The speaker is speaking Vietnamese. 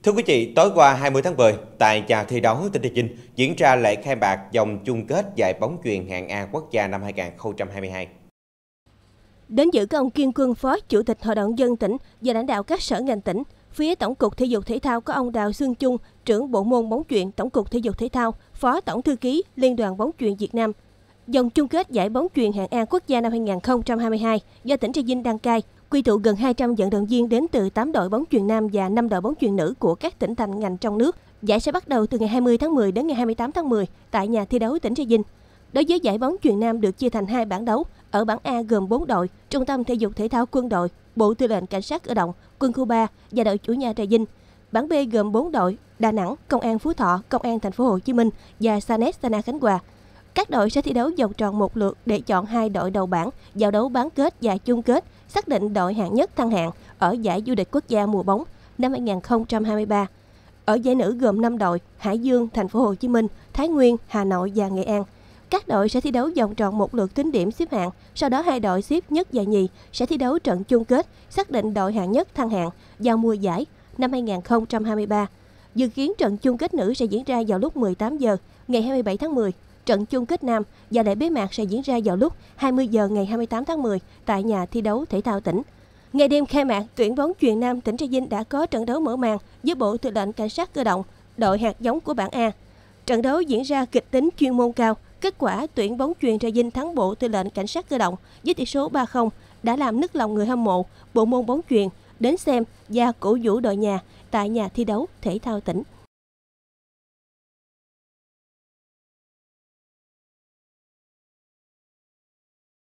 Thưa quý vị, tối qua 20 tháng 10, tại nhà thi đấu tỉnh Trà Vinh diễn ra lễ khai mạc vòng chung kết giải bóng chuyền hạng A quốc gia năm 2022. Đến dự có ông Kiên Quân, Phó Chủ tịch Hội đồng nhân dân tỉnh và lãnh đạo các sở ngành tỉnh. Phía Tổng cục Thể dục Thể thao có ông Đào Xuân Chung, trưởng bộ môn bóng chuyền Tổng cục Thể dục Thể thao, Phó Tổng thư ký Liên đoàn bóng chuyền Việt Nam. Vòng chung kết giải bóng chuyền hạng A quốc gia năm 2022 do tỉnh Trà Vinh đăng cai, quy tụ gần 200 vận động viên đến từ 8 đội bóng chuyền nam và 5 đội bóng chuyền nữ của các tỉnh thành ngành trong nước. Giải sẽ bắt đầu từ ngày 20 tháng 10 đến ngày 28 tháng 10 tại nhà thi đấu tỉnh Trà Vinh. Đối với giải bóng chuyền nam được chia thành 2 bảng đấu. Ở bảng A gồm 4 đội: Trung tâm Thể dục Thể thao Quân đội, Bộ Tư lệnh Cảnh sát cơ động, Quân khu 3 và đội chủ nhà Trà Vinh. Bảng B gồm 4 đội: Đà Nẵng, Công an Phú Thọ, Công an Thành phố Hồ Chí Minh và Sanet Sana Khánh Hòa. Các đội sẽ thi đấu vòng tròn một lượt để chọn 2 đội đầu bảng vào đấu bán kết và chung kết, xác định đội hạng nhất thăng hạng ở giải vô địch quốc gia mùa bóng năm 2023. Ở giải nữ gồm 5 đội: Hải Dương, Thành phố Hồ Chí Minh, Thái Nguyên, Hà Nội và Nghệ An. Các đội sẽ thi đấu vòng tròn một lượt tính điểm xếp hạng, sau đó 2 đội xếp nhất và nhì sẽ thi đấu trận chung kết, xác định đội hạng nhất thăng hạng vào mùa giải năm 2023. Dự kiến trận chung kết nữ sẽ diễn ra vào lúc 18 giờ ngày 27 tháng 10. Trận chung kết nam và lễ bế mạc sẽ diễn ra vào lúc 20 giờ ngày 28 tháng 10 tại nhà thi đấu thể thao tỉnh. Ngày đêm khai mạc, tuyển bóng chuyền nam tỉnh Trà Vinh đã có trận đấu mở màn với Bộ Tư lệnh Cảnh sát cơ động, đội hạt giống của bảng A. Trận đấu diễn ra kịch tính chuyên môn cao. Kết quả tuyển bóng chuyền Trà Vinh thắng Bộ Tư lệnh Cảnh sát cơ động với tỷ số 3-0 đã làm nức lòng người hâm mộ bộ môn bóng chuyền đến xem và cổ vũ đội nhà tại nhà thi đấu thể thao tỉnh.